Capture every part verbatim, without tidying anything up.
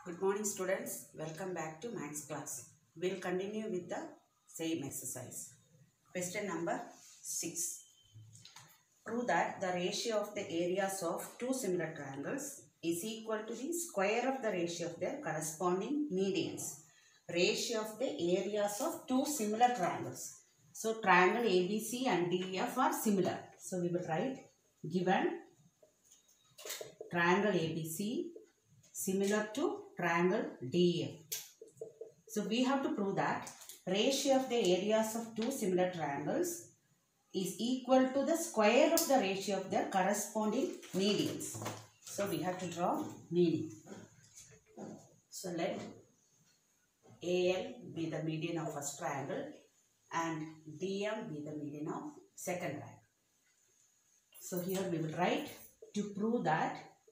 Good morning students, welcome back to Maths class. We will continue with the same exercise. Question number six. Prove that the ratio of the areas of two similar triangles is equal to the square of the ratio of their corresponding medians. Ratio of the areas of two similar triangles. So triangle A B C and D E F are similar. So we will write given triangle A B C similar to triangle D E F. So we have to prove that ratio of the areas of two similar triangles is equal to the square of the ratio of their corresponding medians. So we have to draw median. So let A L be the median of first triangle and D M be the median of second triangle. So here we will write to prove that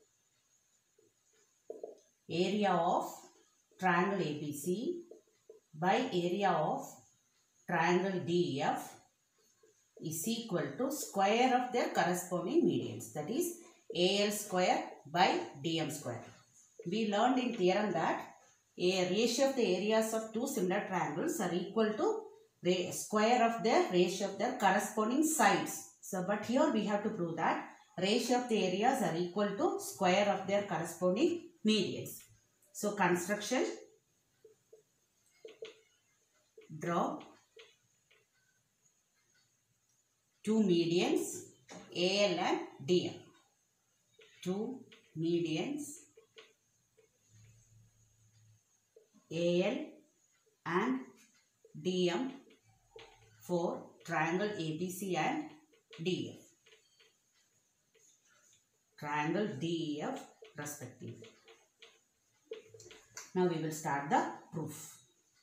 area of triangle A B C by area of triangle D E F is equal to square of their corresponding medians, that is A L square by D M square. We learned in theorem that a ratio of the areas of two similar triangles are equal to square of their ratio of their corresponding sides. So but here we have to prove that ratio of the areas are equal to square of their corresponding medians. So construction, draw two medians A L and D M. Two medians A L and D M for triangle A B C and D E F. Triangle D E F respectively. Now we will start the proof.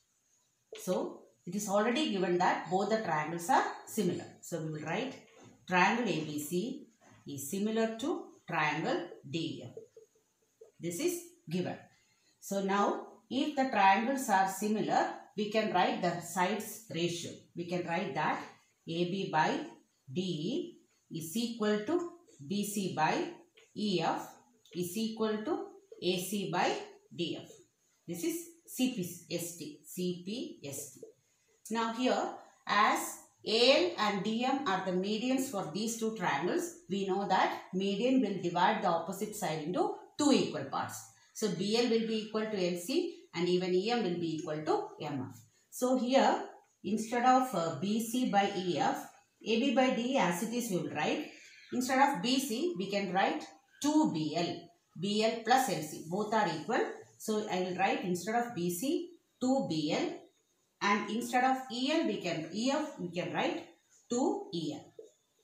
So it is already given that both the triangles are similar. So we will write triangle A B C is similar to triangle D E F. This is given. So now if the triangles are similar, we can write the sides ratio. We can write that A B by D E is equal to B C by E F is equal to A C by D F. This is C P S T. C P S T. Now here, as A L and D M are the medians for these two triangles, we know that median will divide the opposite side into two equal parts. So B L will be equal to L C and even E M will be equal to M F. So here, instead of uh, B C by E F, A B by D E as it is we will write. Instead of B C, we can write two B L. B L plus L C. Both are equal. So I will write instead of B C, two B L, and instead of E L, we can E F, we can write two E L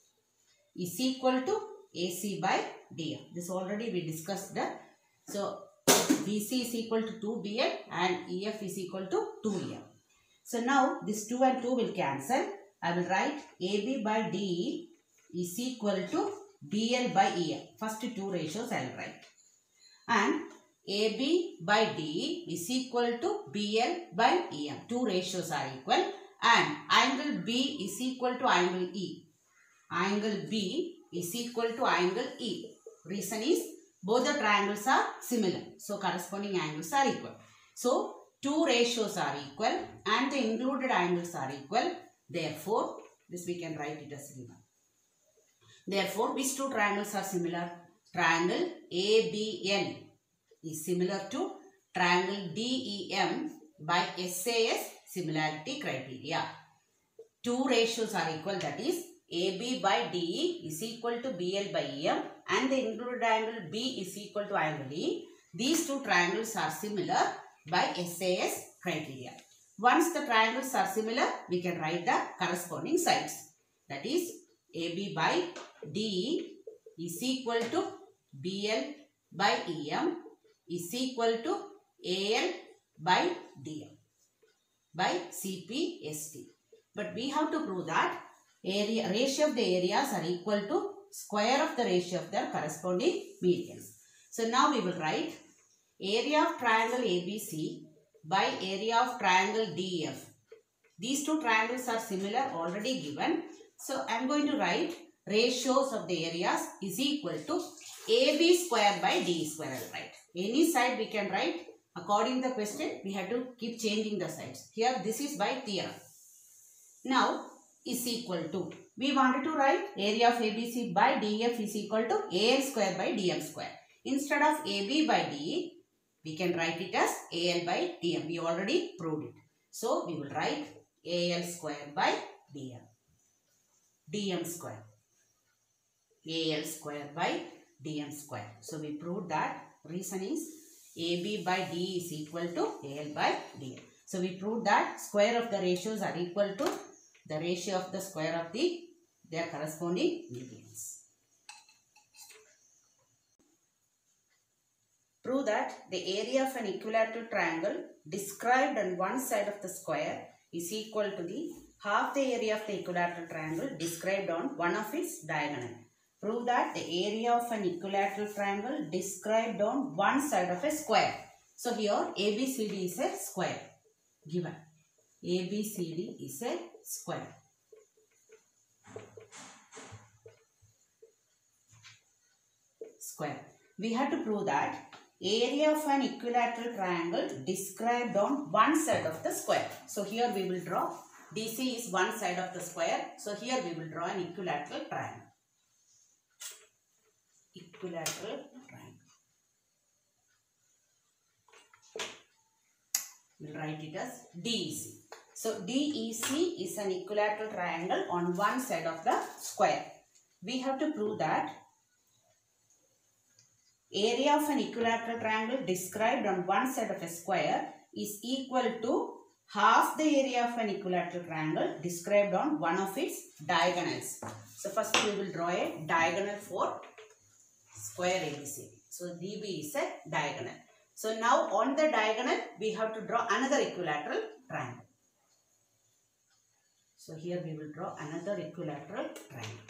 is equal to A C by D F. This already we discussed that. So B C is equal to two B L and E F is equal to two E F. So now this two and two will cancel. I will write A B by D E is equal to B L by E F. First two ratios I will write. And A B by D E is equal to B L by E M. Two ratios are equal and angle B is equal to angle E. Angle B is equal to angle E. Reason is both the triangles are similar. So corresponding angles are equal. So two ratios are equal and the included angles are equal. Therefore, this we can write it as given. Therefore, which two triangles are similar? Triangle A B L is similar to triangle D E M by S A S similarity criteria. Two ratios are equal, that is A B by D E is equal to B L by E M and the included angle B is equal to angle E. These two triangles are similar by S A S criteria. Once the triangles are similar, we can write the corresponding sides. That is A B by D E is equal to B L by E M is equal to A L by D M by C P S T. But we have to prove that area ratio of the areas are equal to square of the ratio of their corresponding medians. So now we will write area of triangle A B C by area of triangle D E F. These two triangles are similar, already given. So I am going to write ratios of the areas is equal to A B square by D square. I will write. Any side we can write According to the question, we have to keep changing the sides. Here, this is by theorem. Now, is equal to, we wanted to write area of A B C by D F is equal to A L square by D M square. Instead of A B by D, we can write it as A L by D M. We already proved it. So, we will write A L square by D M. D M square. A L square by D M square. So, we proved that. Reason is A B by D is equal to A L by D M. So, we proved that square of the ratios are equal to the ratio of the square of the their corresponding medians. Prove that the area of an equilateral triangle described on one side of the square is equal to the half the area of the equilateral triangle described on one of its diagonal. Prove that the area of an equilateral triangle described on one side of a square. So here A B C D is a square given. A B C D is a square. Square. We have to prove that area of an equilateral triangle described on one side of the square. So here we will draw. D C is one side of the square. So here we will draw an equilateral triangle. Equilateral triangle. We will write it as D E C. So D E C is an equilateral triangle on one side of the square. We have to prove that area of an equilateral triangle described on one side of a square is equal to half the area of an equilateral triangle described on one of its diagonals. So first we will draw a diagonal for square A B C. So D B is a diagonal. So now on the diagonal we have to draw another equilateral triangle. So here we will draw another equilateral triangle.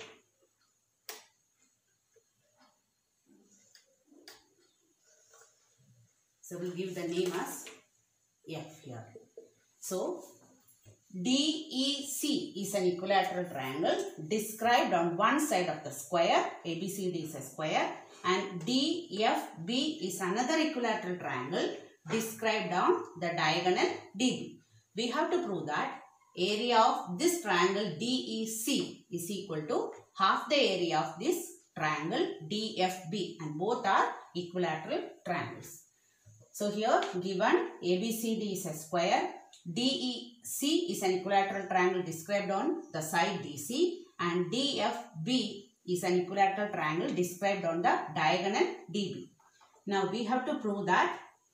So we'll give the name as F here. So D E C is an equilateral triangle described on one side of the square. A B C D is a square. And D F B is another equilateral triangle described on the diagonal D B. We have to prove that area of this triangle D E C is equal to half the area of this triangle D F B, and both are equilateral triangles. So here given A B C D is a square, D E C is an equilateral triangle described on the side D C, and D F B is an equilateral triangle described on the diagonal D B. Now we have to prove that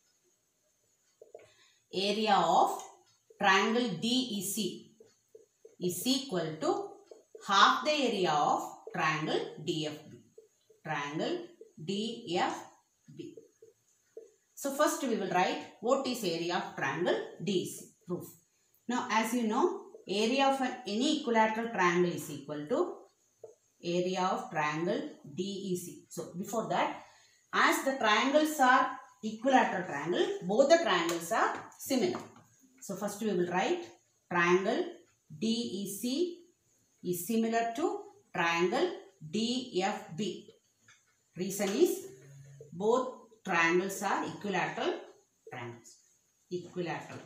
area of triangle D E C is equal to half the area of triangle D F B. Triangle D F B. So first we will write what is area of triangle D E C. Proof. Now as you know, area of an, any equilateral triangle is equal to area of triangle D E C. So before that, as the triangles are equilateral triangle, both the triangles are similar. So first we will write triangle D E C is similar to triangle D F B. Reason is both triangles are equilateral triangles. Equilateral.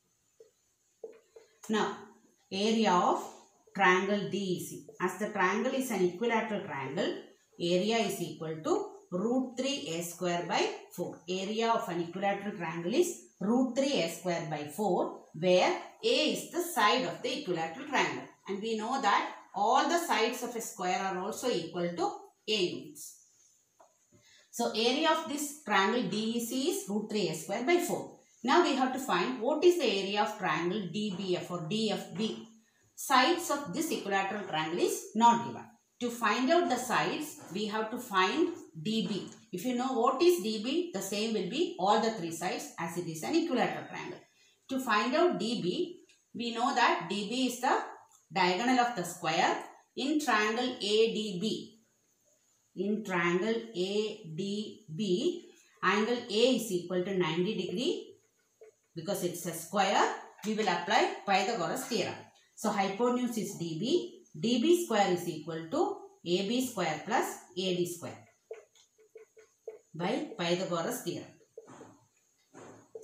Now, area of triangle D E C. As the triangle is an equilateral triangle, area is equal to root three a square by four. Area of an equilateral triangle is root three a square by four, where a is the side of the equilateral triangle. And we know that all the sides of a square are also equal to a units. So, area of this triangle D E C is root three a square by four. Now, we have to find what is the area of triangle D B F or D F B. Sides of this equilateral triangle is not given. To find out the sides, we have to find D B. If you know what is D B, the same will be all the three sides as it is an equilateral triangle. To find out D B, we know that D B is the diagonal of the square in triangle A D B. In triangle A D B, angle A is equal to ninety degree. Because it's a square, we will apply Pythagoras theorem. So, hypotenuse is D B. D B square is equal to A B square plus A D square by Pythagoras theorem.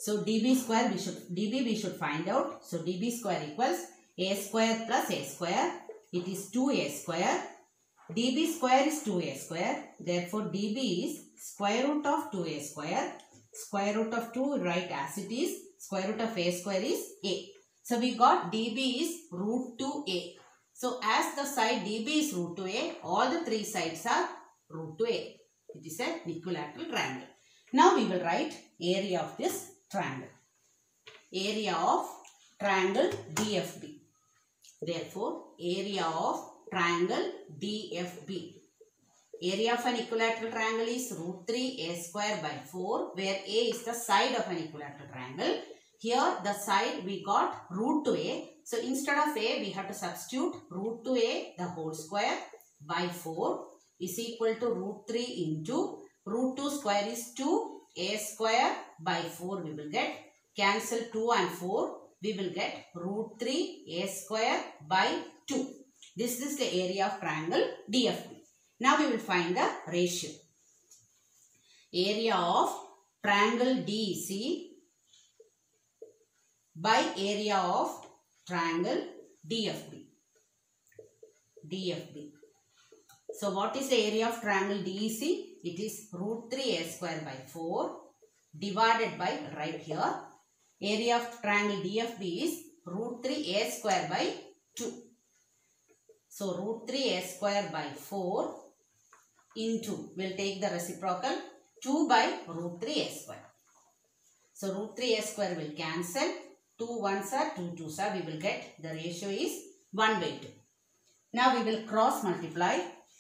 So db square we should db we should find out. So db square equals a square plus a square. It is two a square. Db square is two a square. Therefore db is square root of two a square. Square root of two write as it is. Square root of a square is a. So we got db is root two a. So as the side db is root two a, all the three sides are root two a. It is an equilateral triangle. Now we will write area of this triangle. Area of triangle D F B. Therefore, area of triangle D F B. Area of an equilateral triangle is root three a square by four, where a is the side of an equilateral triangle. Here the side we got root two a. So instead of a we have to substitute root two a the whole square by four is equal to root three into root two square is two, a square by four we will get. Cancel two and four, we will get root three a square by two. This is the area of triangle D F B. Now we will find the ratio. Area of triangle D E C by area of triangle D F B. D F B. So what is the area of triangle D E C? It is root three a square by four divided by, right here, area of triangle D F B is root three a square by two. So root three a square by four into, we'll take the reciprocal, two by root three a square. So root three a square will cancel. two ones are, two twos are, we will get the ratio is one by two. Now we will cross multiply.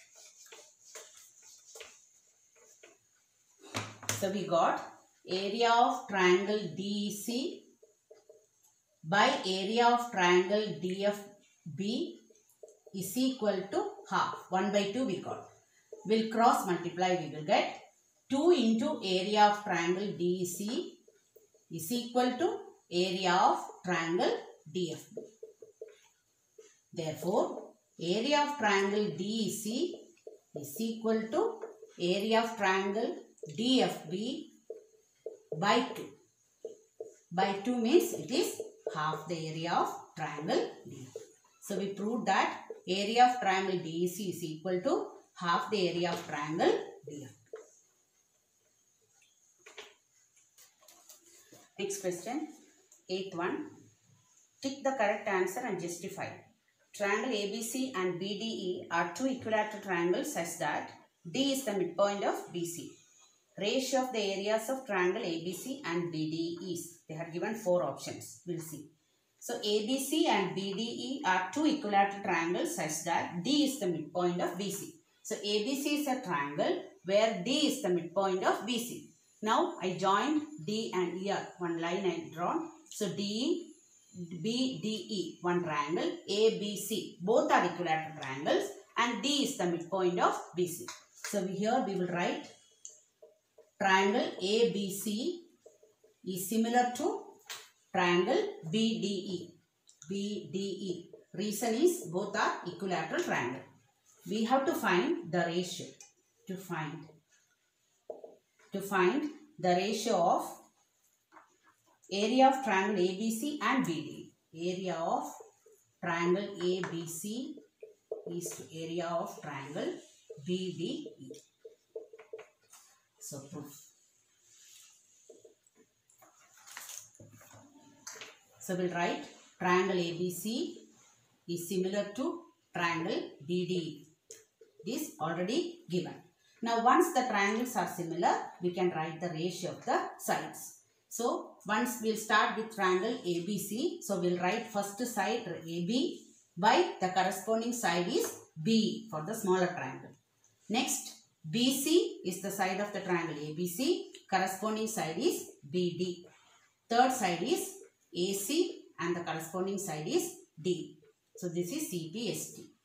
So we got area of triangle D E C by area of triangle D F B is equal to half. one by two we got. We'll cross multiply, we will get two into area of triangle D E C is equal to area of triangle D F B. Therefore, area of triangle D E C is equal to area of triangle D F B by two. By two means it is half the area of triangle D F B. So we proved that area of triangle D E C is equal to half the area of triangle D F B. Next question, eighth one. Tick the correct answer and justify. Triangle A B C and B D E are two equilateral triangles such that D is the midpoint of B C. Ratio of the areas of triangle A B C and B D E is. They have given four options. We'll see. So A B C and B D E are two equilateral triangles such that D is the midpoint of B C. So A B C is a triangle where D is the midpoint of B C. Now I joined D and E, one line I drawn. So D, B, D, E, one triangle. A, B, C, both are equilateral triangles and D is the midpoint of B C. So here we will write triangle A B C is similar to triangle B D E. B D E. Reason is both are equilateral triangle. We have to find the ratio. To find. To find the ratio of area of triangle A B C and B D E. Area of triangle A B C is to area of triangle B D E. So proof. So we'll write triangle A B C is similar to triangle B D E. This already given. Now once the triangles are similar, we can write the ratio of the sides. So once we'll start with triangle A B C. So we'll write first side A B by the corresponding side is B for the smaller triangle. Next B C is the side of the triangle A B C. Corresponding side is B D. Third side is A C and the corresponding side is D. So this is C P S T.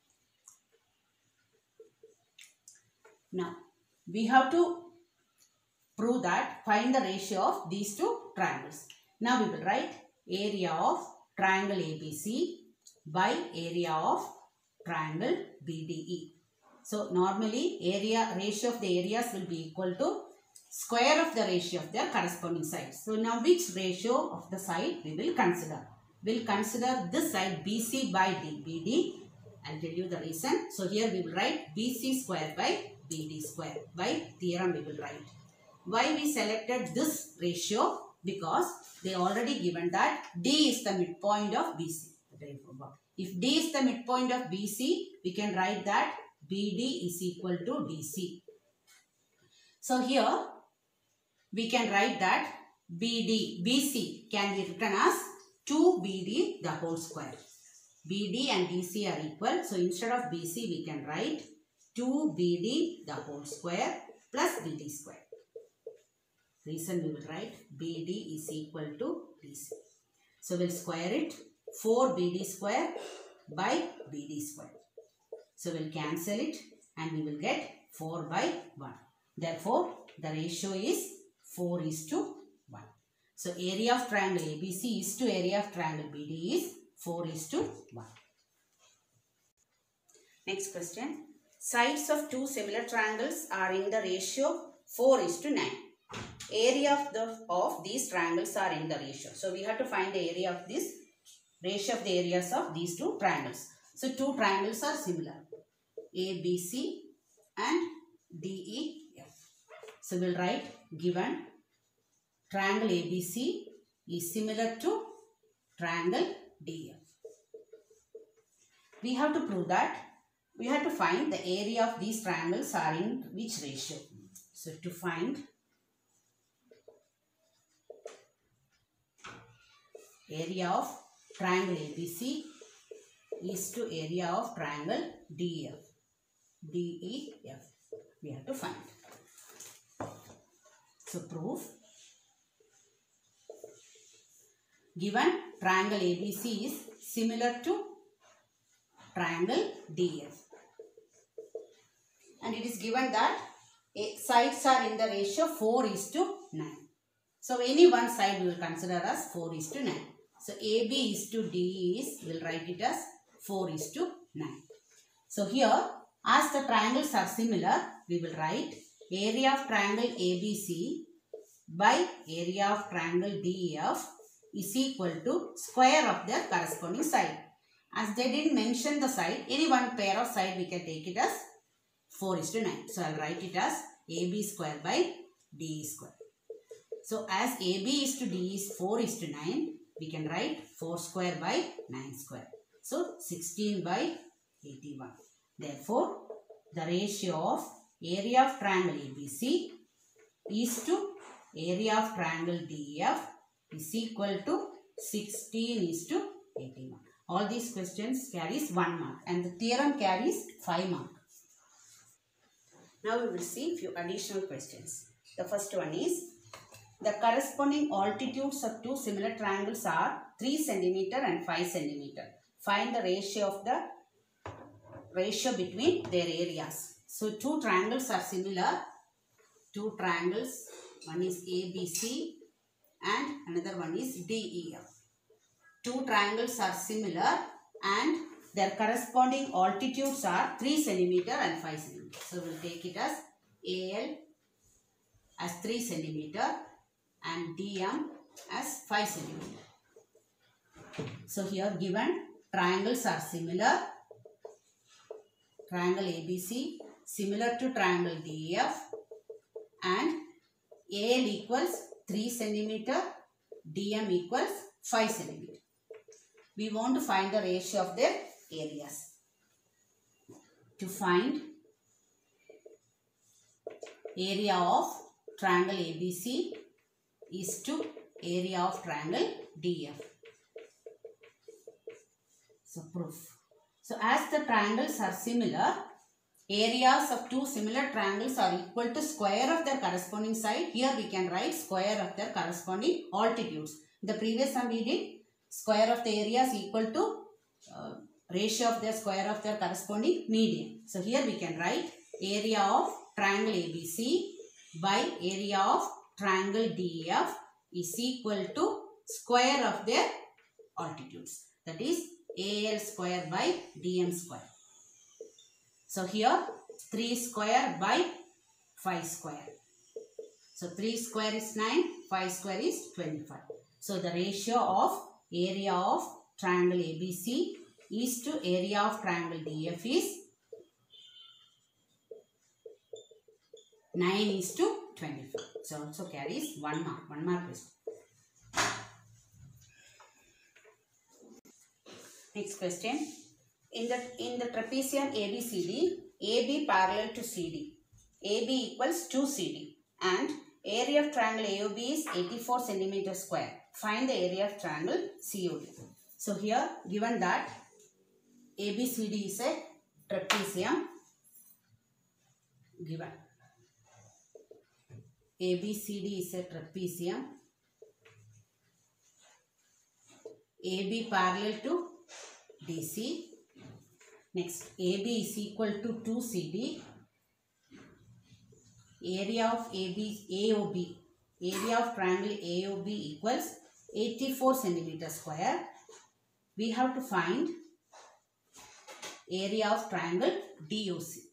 Now we have to prove that, find the ratio of these two triangles. Now we will write area of triangle A B C by area of triangle B D E. So normally area ratio of the areas will be equal to square of the ratio of their corresponding sides. So now which ratio of the side we will consider? We will consider this side B C by D. B D, I will tell you the reason. So here we will write B C square by B D square. By theorem we will write. Why we selected this ratio? Because they already given that D is the midpoint of B C. If D is the midpoint of B C, we can write that B D is equal to D C. So here we can write that B D, B C can be written as two B D the whole square. B D and D C are equal. So instead of B C we can write two B D the whole square plus B D square. Reason we will write B D is equal to D C. So we will square it. four B D square by B D square. So we will cancel it and we will get four by one. Therefore, the ratio is four is to one. So area of triangle A B C is to area of triangle B D is four is to one. Next question. Sides of two similar triangles are in the ratio four is to nine. Area of, the, of these triangles are in the ratio. So we have to find the area of this ratio of the areas of these two triangles. So two triangles are similar. A B C and D E F. So we will write given triangle A B C is similar to triangle D F. We have to prove that we have to find the area of these triangles are in which ratio. So to find area of triangle A B C is to area of triangle D E F. D E F. We have to find. So proof. Given triangle A B C is similar to triangle D E F. And it is given that sides are in the ratio four is to nine. So any one side we will consider as four is to nine. So A B is to D E is, we will write it as four is to nine. So here, as the triangles are similar, we will write area of triangle A B C by area of triangle D E F is equal to square of their corresponding side. As they didn't mention the side, any one pair of side we can take it as four is to nine. So I will write it as A B square by D E square. So as A B is to D E is four is to nine, we can write four square by nine square. So sixteen by eighty-one. Therefore, the ratio of area of triangle A B C is to area of triangle D E F is equal to sixteen is to eighty-one. All these questions carries one mark and the theorem carries five mark. Now we will see few additional questions. The first one is, the corresponding altitudes of two similar triangles are three centimeter and five centimeter. Find the ratio of the ratio between their areas. So two triangles are similar. Two triangles, one is A B C and another one is D E F. Two triangles are similar and their corresponding altitudes are three centimeter and five centimeter. So we will take it as A L as three centimeter and D M as five centimeter. So here given triangles are similar. Triangle A B C similar to triangle D E F and A L equals three centimeter, D M equals five centimeter. We want to find the ratio of their areas. To find area of triangle A B C is to area of triangle D E F. So proof. So as the triangles are similar, areas of two similar triangles are equal to square of their corresponding side. Here we can write square of their corresponding altitudes. The previous one we did square of the areas equal to uh, ratio of their square of their corresponding median. So here we can write area of triangle A B C by area of triangle D E F is equal to square of their altitudes. That is A L square by D M square. So here three square by five square. So three square is nine, five square is twenty-five. So the ratio of area of triangle A B C is to area of triangle D F is nine is to twenty-five. So also carries one mark. one mark is. Next question. In the, in the trapezium A B C D, A B parallel to C D. A B equals two C D and area of triangle A O B is eighty-four centimeters square. Find the area of triangle C O D. So here given that A B C D is a trapezium, given A B C D is a trapezium, A B parallel to D C. Next, A B is equal to two C D. Area of A B, A O B, area of triangle A O B equals eighty-four centimeters square. We have to find area of triangle D O C.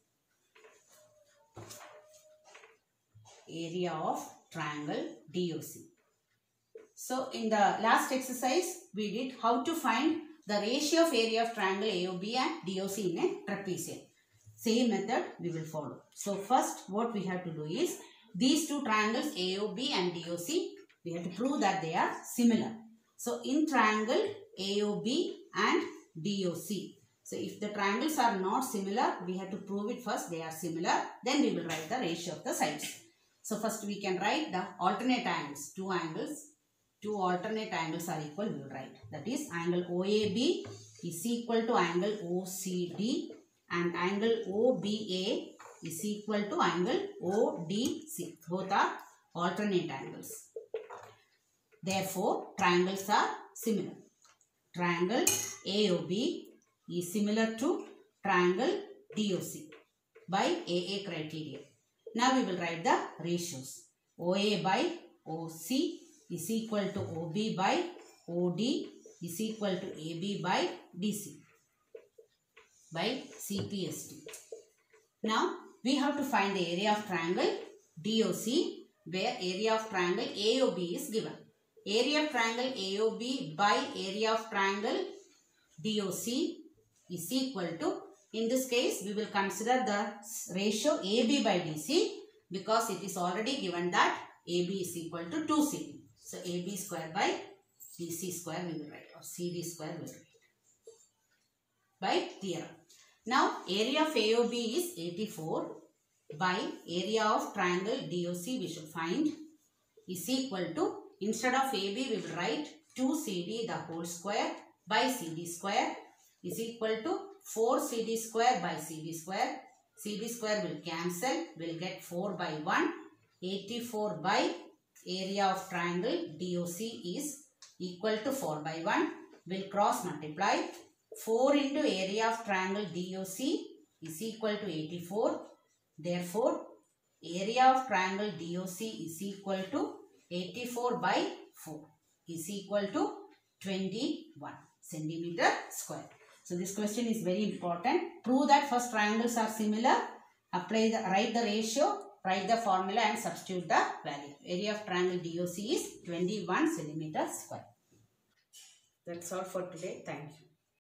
Area of triangle D O C. So in the last exercise, we did how to find the ratio of area of triangle A O B and D O C in a trapezium. Same method we will follow. So first what we have to do is these two triangles A O B and D O C, we have to prove that they are similar. So in triangle A O B and D O C. So if the triangles are not similar, we have to prove it first they are similar. Then we will write the ratio of the sides. So first we can write the alternate angles. Two angles. Two alternate angles are equal, we will write. That is angle O A B is equal to angle O C D and angle O B A is equal to angle O D C. Both are alternate angles. Therefore, triangles are similar. Triangle A O B is similar to triangle D O C by A A criteria. Now we will write the ratios. O A by O C is equal to O B by O D is equal to A B by D C by C P S T. Now we have to find the area of triangle D O C where area of triangle A O B is given. Area of triangle A O B by area of triangle D O C is equal to, in this case we will consider the ratio A B by D C because it is already given that A B is equal to two C D. So A B square by D C square we will write or C D square we will write by theorem. Now area of A O B is eighty-four by area of triangle D O C we should find is equal to, instead of A B we will write two C D the whole square by C D square is equal to four C D square by C D square. C D square will cancel, we will get four by one. eighty-four by area of triangle D O C is equal to four by one. We will cross multiply. four into area of triangle D O C is equal to eighty-four. Therefore, area of triangle D O C is equal to eighty-four by four is equal to twenty-one centimeter square. So this question is very important. Prove that first triangles are similar. Apply the, write the ratio, write the formula and substitute the value. Area of triangle D O C is twenty-one centimeter square. That's all for today. Thank you.